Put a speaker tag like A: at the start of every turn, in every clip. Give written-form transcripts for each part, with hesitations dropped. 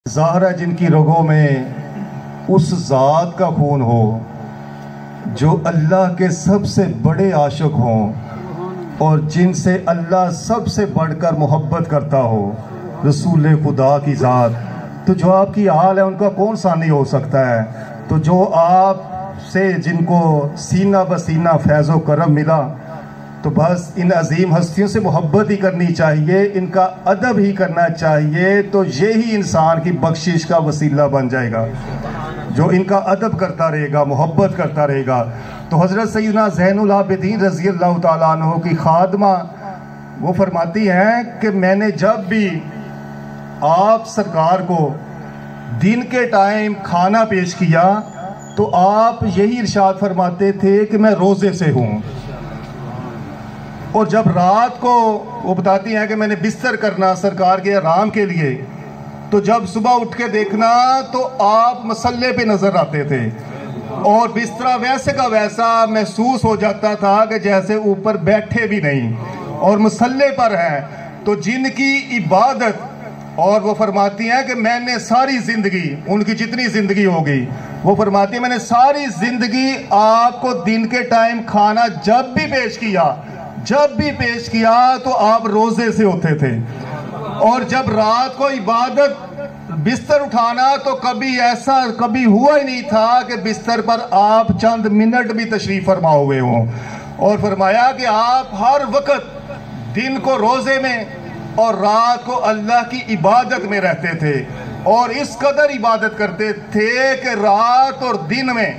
A: ظاہر ہے جن کی رگوں میں اس ذات کا خون ہو جو اللہ کے سب سے بڑے عاشق ہوں اور جن سے اللہ سب سے بڑھ کر محبت کرتا ہو، رسول خدا کی ذات۔ تو جو آپ کی حال ہے ان کا کون ثانی ہو سکتا ہے؟ تو جو آپ سے جن کو سینہ بسینہ فیض و کرم ملا، تو بس ان عظیم ہستیوں سے محبت ہی کرنی چاہیے، ان کا ادب ہی کرنا چاہیے، تو یہی انسان کی بخشش کا وسیلہ بن جائے گا جو ان کا ادب کرتا رہے گا، محبت کرتا رہے گا۔ تو حضرت سیدنا زین العابدین رضی اللہ تعالیٰ عنہ کی خادمہ وہ فرماتی ہیں کہ میں نے جب بھی آپ سرکار کو دن کے ٹائم کھانا پیش کیا تو آپ یہی ارشاد فرماتے تھے کہ میں روزے سے ہوں، اور جب رات کو وہ بتاتی ہیں کہ میں نے بستر کرنا سرکار کے آرام کے لیے، تو جب صبح اٹھ کے دیکھنا تو آپ مصلے پہ نظر آتے تھے، اور بسترا ویسے کا ویسا محسوس ہو جاتا تھا کہ جیسے اوپر بیٹھے بھی نہیں اور مصلے پر ہیں۔ تو جن کی عبادت، اور وہ فرماتی ہیں کہ میں نے ساری زندگی، ان کی جتنی زندگی ہوگی، وہ فرماتی ہیں میں نے ساری زندگی آپ کو دن کے ٹائم کھانا جب بھی پیش کیا تو آپ روزے سے ہوتے تھے، اور جب رات کو عبادت بستر اٹھانا تو کبھی ہوا ہی نہیں تھا کہ بستر پر آپ چند منٹ بھی تشریف فرما ہوئے ہوں۔ اور فرمایا کہ آپ ہر وقت دن کو روزے میں اور رات کو اللہ کی عبادت میں رہتے تھے، اور اس قدر عبادت کرتے تھے کہ رات اور دن میں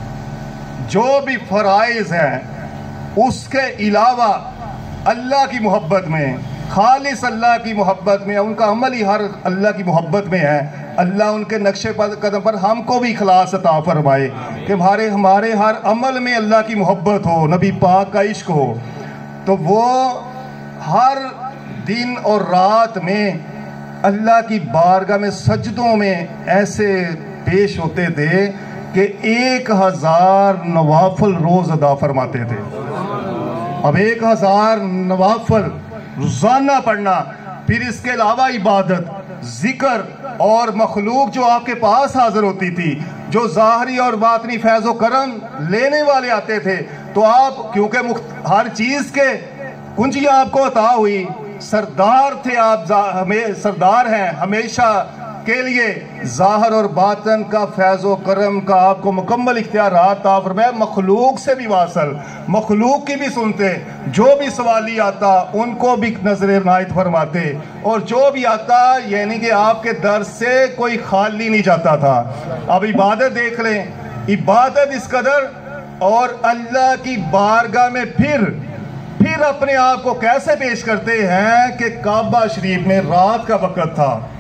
A: جو بھی فرائض ہیں اس کے علاوہ اللہ کی محبت میں، خالص اللہ کی محبت میں، ان کا عمل ہی ہر اللہ کی محبت میں ہے۔ اللہ ان کے نقش قدم پر ہم کو بھی اخلاص عطا فرمائے کہ ہمارے ہر عمل میں اللہ کی محبت ہو، نبی پاک کا عشق ہو۔ تو وہ ہر دن اور رات میں اللہ کی بارگاہ میں سجدوں میں ایسے پیش ہوتے تھے کہ 1000 نوافل روز ادا فرماتے تھے۔ اب 1000 نوافل روزانہ پڑھنا، پھر اس کے علاوہ عبادت، ذکر اور مخلوق جو آپ کے پاس حاضر ہوتی تھی، جو ظاہری اور باطنی فیض و کرم لینے والے آتے تھے، تو آپ کیونکہ ہر چیز کے کنجیاں آپ کو عطا ہوئی، سردار تھے آپ، سردار ہیں ہمیشہ کے لیے، ظاہر اور باطن کا فیض و کرم کا آپ کو مکمل اختیارات عطا فرمائے، مخلوق سے بھی واصل، مخلوق کی بھی سنتے، جو بھی سوالی آتا ان کو بھی نظر عنایت فرماتے، اور جو بھی آتا یعنی کہ آپ کے در سے کوئی خالی نہیں جاتا تھا۔ اب عبادت دیکھ لیں، عبادت اس قدر، اور اللہ کی بارگاہ میں پھر اپنے آپ کو کیسے پیش کرتے ہیں کہ کعبہ شریف میں رات کا وقت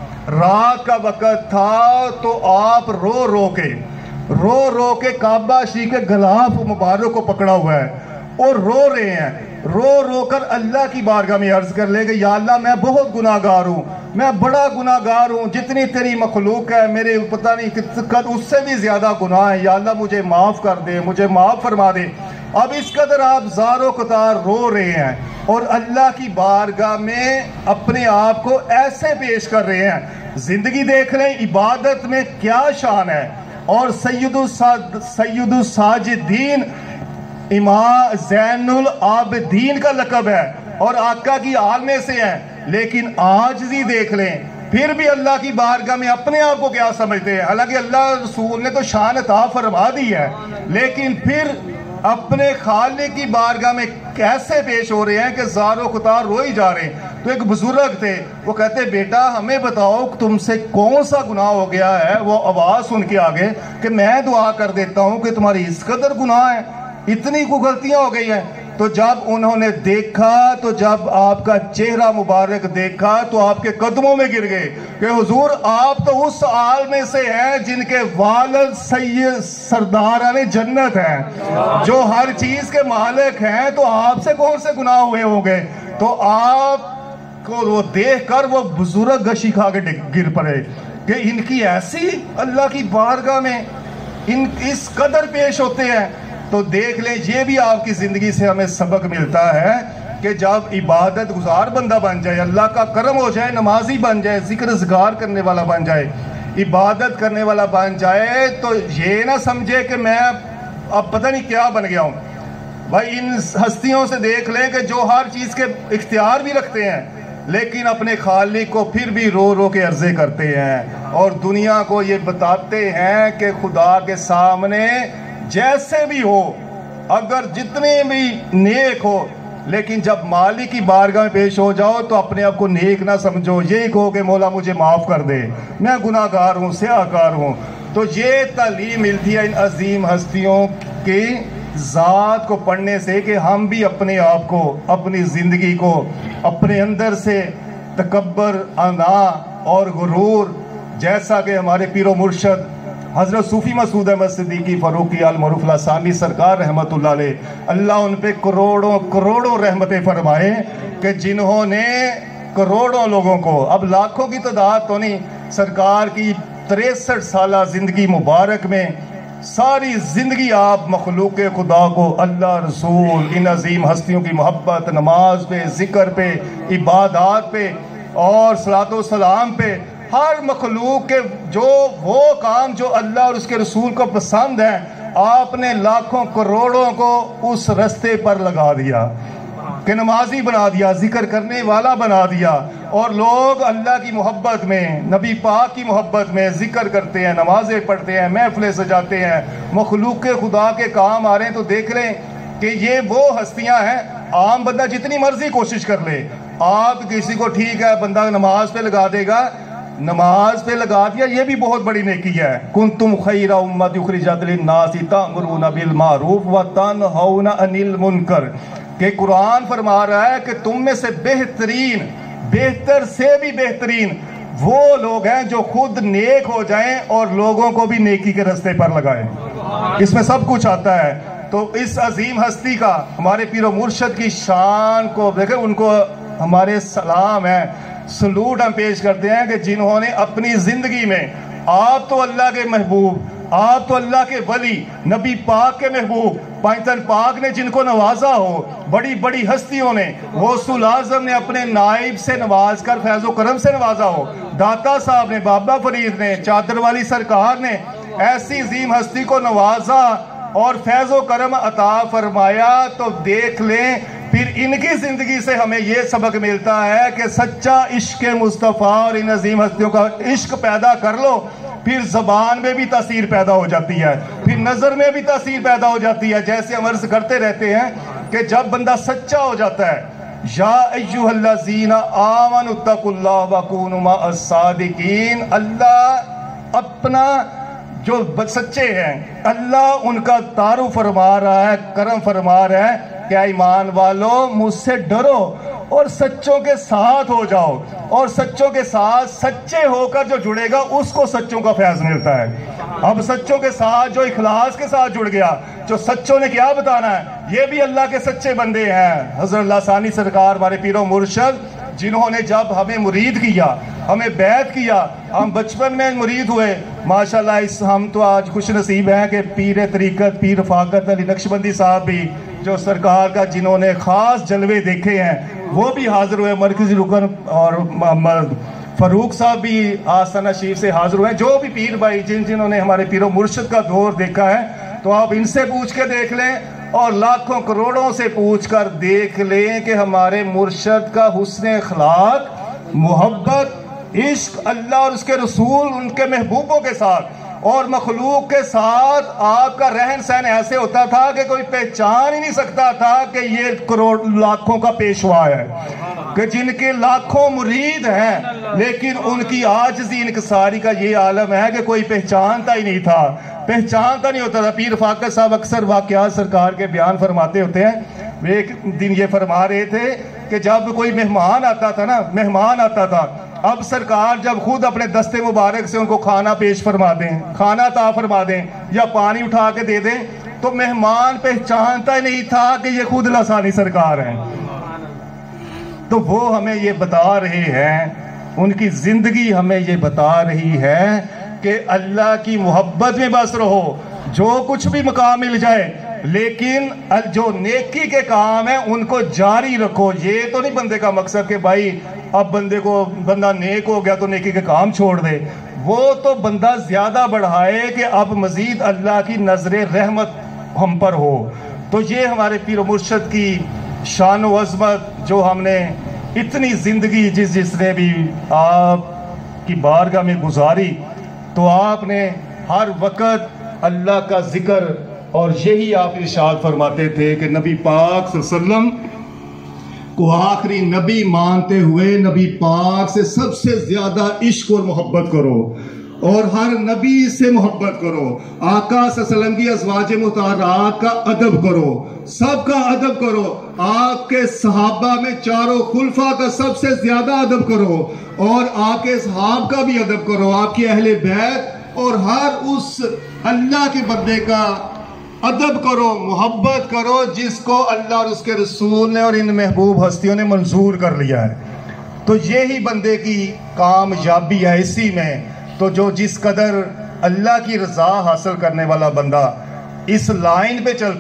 A: تھا تو آپ رو رو کے کعبہ شریف کے غلاف مبارک کو پکڑا ہوا ہے اور رو رہے ہیں، رو کر اللہ کی بارگاہ میں عرض کر لے کہ یا اللہ میں بہت گناہگار ہوں، میں بڑا گناہگار ہوں، جتنی تیری مخلوق ہے میرے پتہ نہیں اس سے بھی زیادہ گناہ ہے، یا اللہ مجھے معاف کر دے، مجھے معاف فرما دے۔ اب اس قدر آپ زار و قطار رو رہے ہیں اور اللہ کی بارگاہ میں اپنے آپ کو ایسے پیش کر رہے ہیں۔ زندگی دیکھ لیں، عبادت میں کیا شان ہے، اور سید الساجدین امام زین العابدین کا لقب ہے اور آقا کی آل میں سے ہیں، لیکن عاجزی دیکھ لیں، پھر بھی اللہ کی بارگاہ میں اپنے آپ کو کیا سمجھتے ہیں؟ حالانکہ اللہ رسول نے تو شان عطا فرما دی ہے، لیکن پھر اپنے خالق کی بارگاہ میں کیسے پیش ہو رہے ہیں کہ زار و قطار رو ہی جا رہے ہیں۔ تو ایک بزرگ تھے، وہ کہتے بیٹا ہمیں بتاؤ تم سے کون سا گناہ ہو گیا ہے؟ وہ آواز سن کے آگے کہ میں دعا کر دیتا ہوں کہ تمہاری اس قدر گناہ ہے، اتنی کو غلطیاں ہو گئی ہیں۔ تو جب انہوں نے دیکھا، تو جب آپ کا چہرہ مبارک دیکھا تو آپ کے قدموں میں گر گئے کہ حضور آپ تو اس آل میں سے ہیں جن کے والد سید سرداران جنت ہیں، جو ہر چیز کے مالک ہیں، تو آپ سے کون سے گناہ ہوئے ہوں گے؟ تو آپ کو وہ دیکھ کر وہ بزرگ گشی کھا کے گر پڑے کہ ان کی ایسی اللہ کی بارگاہ میں اس قدر پیش ہوتے ہیں۔ تو دیکھ لیں، یہ بھی آپ کی زندگی سے ہمیں سبق ملتا ہے کہ جب عبادت گزار بندہ بن جائے، اللہ کا کرم ہو جائے، نمازی بن جائے، ذکر اذکار کرنے والا بن جائے، عبادت کرنے والا بن جائے تو یہ نہ سمجھے کہ میں اب پتہ نہیں کیا بن گیا ہوں۔ بھائی ان ہستیوں سے دیکھ لیں کہ جو ہر چیز کے اختیار بھی رکھتے ہیں لیکن اپنے خالق کو پھر بھی رو رو کے عرضے کرتے ہیں اور دنیا کو یہ بتاتے ہیں کہ خدا کے سامنے جیسے بھی ہو، اگر جتنے بھی نیک ہو، لیکن جب مالک کی بارگاہ میں پیش ہو جاؤ تو اپنے آپ کو نیک نہ سمجھو، یہی کہو کہ مولا مجھے معاف کر دے، میں گناہ گار ہوں، سیاہ کار ہوں۔ تو یہ تعلیم ملتی ہے ان عظیم ہستیوں کی ذات کو پڑھنے سے کہ ہم بھی اپنے آپ کو، اپنی زندگی کو اپنے اندر سے تکبر، انا اور غرور، جیسا کہ ہمارے پیر و مرشد حضرت صوفی مسعود احمد صدیقی فاروقی المعروف لسانی سرکار رحمت اللہ علیہ، اللہ ان پہ کروڑوں کروڑوں رحمتیں فرمائے کہ جنہوں نے کروڑوں لوگوں کو، اب لاکھوں کی تعداد تو نہیں، سرکار کی 63 سالہ زندگی مبارک میں ساری زندگی آپ مخلوق خدا کو اللہ، رسول، ان عظیم ہستیوں کی محبت، نماز پہ، ذکر پہ، عبادات پہ اور صلاۃ و سلام پہ، ہر مخلوق کے جو وہ کام جو اللہ اور اس کے رسول کو پسند ہیں، آپ نے لاکھوں کروڑوں کو اس رستے پر لگا دیا کہ نمازی بنا دیا، ذکر کرنے والا بنا دیا، اور لوگ اللہ کی محبت میں، نبی پاک کی محبت میں ذکر کرتے ہیں، نمازیں پڑھتے ہیں، محفلیں سجاتے ہیں، مخلوق خدا کے کام آ رہے ہیں۔ تو دیکھ لیں کہ یہ وہ ہستیاں ہیں، عام بندہ جتنی مرضی کوشش کر لے، آپ کسی کو ٹھیک ہے بندہ نماز پہ لگا دے گا، نماز پہ لگا دیا، یہ بھی بہت بڑی نیکی ہے۔ کنتم خیر امت اخرجت للناس تأمرون بالمعروف وتنہون عن المنکر، کہ قرآن فرما رہا ہے کہ تم میں سے بہترین، بہتر سے بھی بہترین وہ لوگ ہیں جو خود نیک ہو جائیں اور لوگوں کو بھی نیکی کے رستے پر لگائیں۔ اس میں سب کچھ آتا ہے۔ تو اس عظیم ہستی کا، ہمارے پیر و مرشد کی شان کو دیکھیں، ان کو ہمارے سلام ہے، سلوٹ ہم پیش کرتے ہیں کہ جنہوں نے اپنی زندگی میں، آپ تو اللہ کے محبوب، آپ تو اللہ کے ولی، نبی پاک کے محبوب، پائنتن پاک نے جن کو نوازا ہو، بڑی بڑی ہستیوں نے، غوث الاعظم نے اپنے نائب سے نواز کر فیض و کرم سے نوازا ہو، داتا صاحب نے، بابا فرید نے، چادر والی سرکار نے ایسی عظیم ہستی کو نوازا اور فیض و کرم عطا فرمایا، تو دیکھ لیں پھر ان کی زندگی سے ہمیں یہ سبق ملتا ہے کہ سچا عشق مصطفیٰ اور ان عظیم ہستیوں کا عشق پیدا کر لو، پھر زبان میں بھی تاثیر پیدا ہو جاتی ہے، پھر نظر میں بھی تاثیر پیدا ہو جاتی ہے۔ جیسے ہم عرض کرتے رہتے ہیں کہ جب بندہ سچا ہو جاتا ہے، یا ایھا الذین آمنوا اتقوا اللہ وکونوا مع الصادقین، اللہ اپنا جو سچے ہیں، اللہ ان کا تعارف فرما رہا ہے، کرم فرما رہا ہے کہ ایمان والو مجھ سے ڈرو اور سچوں کے ساتھ ہو جاؤ، اور سچوں کے ساتھ سچے ہو کر جو جڑے گا اس کو سچوں کا فیض ملتا ہے۔ اب سچوں کے ساتھ جو اخلاص کے ساتھ جڑ گیا، جو سچوں نے کیا بتانا ہے، یہ بھی اللہ کے سچے بندے ہیں۔ حضرت لسانی سرکار ہمارے پیر و مرشد، جنہوں نے جب ہمیں مرید کیا، ہمیں بیعت کیا، ہم بچپن میں مرید ہوئے، ماشاءاللہ ہم تو آج خوش نصیب ہیں کہ پیر طریقت، پیر رفاقت علی نقشبندی صاحب بھی، جو سرکار کا جنہوں نے خاص جلوے دیکھے ہیں، وہ بھی حاضر ہوئے، مرکزی رکن، اور فاروق صاحب بھی آستانہ شریف سے حاضر ہوئے، جو بھی پیر بھائی جنہوں نے ہمارے پیر و مرشد کا دور دیکھا ہے، تو آپ ان سے پوچھ کے دیکھ لیں اور لاکھوں کروڑوں سے پوچھ کر دیکھ لیں کہ ہمارے مرشد کا حسن اخلاق، محبت، عشق اللہ اور اس کے رسول، ان کے محبوبوں کے ساتھ اور مخلوق کے ساتھ آپ کا رہن سہن ایسے ہوتا تھا کہ کوئی پہچان ہی نہیں سکتا تھا کہ یہ کروڑ لاکھوں کا پیشوا ہے، کہ جن کے لاکھوں مرید ہیں لیکن ان کی عاجزی انکساری کا یہ عالم ہے کہ کوئی پہچانتا ہی نہیں تھا، پہچانتا نہیں ہوتا تھا۔ پیر فاقہ صاحب اکثر واقعات سرکار کے بیان فرماتے ہوتے ہیں، وہ ایک دن یہ فرما رہے تھے کہ جب کوئی مہمان آتا تھا، اب سرکار جب خود اپنے دستے مبارک سے ان کو کھانا پیش فرما دیں، کھانا عطا فرما دیں یا پانی اٹھا کے دے دیں، تو مہمان پہچانتا ہی نہیں تھا کہ یہ خود لسانی سرکار ہیں۔ تو وہ ہمیں یہ بتا رہے ہیں، ان کی زندگی ہمیں یہ بتا رہی ہے کہ اللہ کی محبت میں بس رہو، جو کچھ بھی مقام مل جائے، لیکن جو نیکی کے کام ہیں ان کو جاری رکھو۔ یہ تو نہیں بندے کا مقصد کہ بھائی اب بندہ نیک ہو گیا تو نیکی کے کام چھوڑ دے، وہ تو بندہ زیادہ بڑھائے کہ اب مزید اللہ کی نظر رحمت ہم پر ہو۔ تو یہ ہمارے پیر و مرشد کی شان و عظمت جو ہم نے اتنی زندگی جس نے بھی آپ کی بارگاہ میں گزاری، تو آپ نے ہر وقت اللہ کا ذکر، اور یہی آپ ارشاد فرماتے تھے کہ نبی پاک صلی اللہ علیہ وسلم کو آخری نبی مانتے ہوئے نبی پاک سے سب سے زیادہ عشق اور محبت کرو، اور ہر نبی سے محبت کرو، آقا صلی اللہ علیہ وسلم کی ازواج مطہرات کا ادب کرو، سب کا ادب کرو، آپ کے صحابہ میں چاروں خلفاء کا سب سے زیادہ ادب کرو، اور آپ کے اصحاب کا بھی ادب کرو، آپ کی اہل بیت اور ہر اس اللہ کے بندے کا ادب کرو، محبت کرو جس کو اللہ اور اس کے رسول نے اور ان محبوب ہستیوں نے منظور کر لیا ہے۔ تو یہی بندے کی کامیابی ہے اسی میں۔ تو جو جس قدر اللہ کی رضا حاصل کرنے والا بندہ اس لائن پہ چلتا